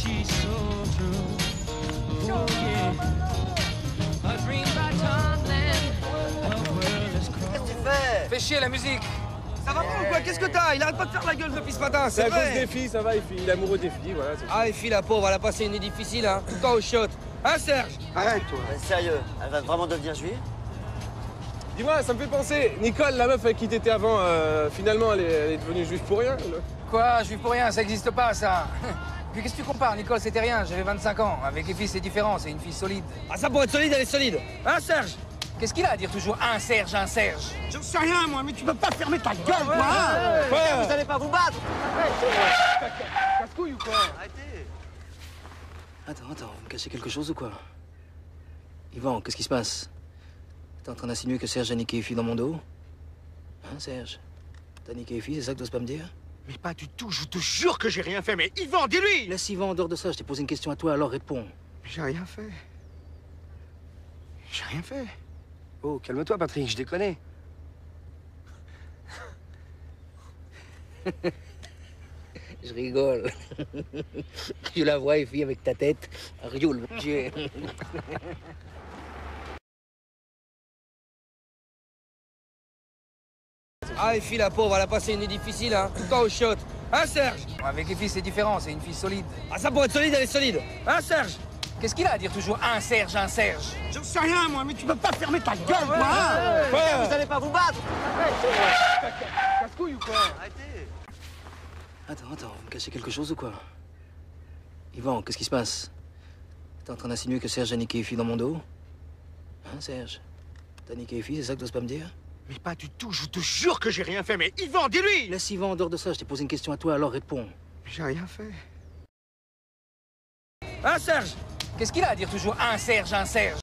she's so true. Oh yeah. A dream by tumbling. The world is cruel. Qu'est-ce que tu fais? Fais chier la musique. Ça va pas ou quoi? Qu'est-ce que t'as? Il arrête pas de faire la gueule depuis ce matin, C'est c'est à cause vrai. des filles, ça va, il est amoureux des filles, voilà. c'est tout. Ah, et fille, la pauvre, elle a passé une nuit difficile, hein. Tout le temps au shot. Hein, Serge? Arrête, toi. Sérieux, elle va vraiment devenir juive? Dis-moi, ça me fait penser, Nicole, la meuf avec qui t'étais avant, finalement, elle est devenue juive pour rien. Quoi, je suis pour rien, ça existe pas, ça. Puis qu'est-ce que tu compares, Nicole, c'était rien, j'avais 25 ans. Avec les filles, c'est différent, c'est une fille solide. Ah, ça pour être solide, elle est solide. Hein, Serge? Qu'est-ce qu'il a à dire toujours un Serge, un Serge? J'en sais rien, moi, mais tu peux pas fermer ta gueule, toi, hein. Vous allez pas vous battre? Casse-couille ou quoi? Arrêtez. Attends, vous me cachez quelque chose ou quoi? Yvan, qu'est-ce qui se passe? T'es en train d'insinuer que Serge a niqué les filles dans mon dos? Hein, Serge? T'as niqué les filles, c'est ça que t'oses pas me dire? Mais pas du tout, je te jure que j'ai rien fait, mais Yvan, dis-lui! Laisse Yvan en dehors de ça, je t'ai posé une question à toi, alors réponds. J'ai rien fait. J'ai rien fait. Oh, calme-toi, Patrick, je déconne. Je rigole. Je la vois, les filles, avec ta tête. Rioule, mon Dieu. Ah, et fille, la pauvre, elle a passé une nuit difficile, hein. Tout le temps au shot. Hein, Serge? Avec les filles, c'est différent, c'est une fille solide. Ah, ça pour être solide, elle est solide. Hein, Serge? Qu'est-ce qu'il a à dire toujours un Serge, un Serge? J'en sais rien, moi, mais tu peux pas fermer ta gueule, toi, hein. Vous allez pas vous battre? Casse-couille ou quoi? Arrêtez. Attends, vous me cachez quelque chose ou quoi? Yvan, qu'est-ce qui se passe? T'es en train d'insinuer que Serge a niqué les filles dans mon dos? Hein, Serge? T'as niqué les filles, c'est ça que t'oses pas me dire? Mais pas du tout, je te jure que j'ai rien fait, mais Yvan, dis-lui! Laisse Yvan en dehors de ça, je t'ai posé une question à toi, alors réponds. J'ai rien fait. Hein, Serge? Qu'est-ce qu'il a à dire toujours un Serge, un Serge?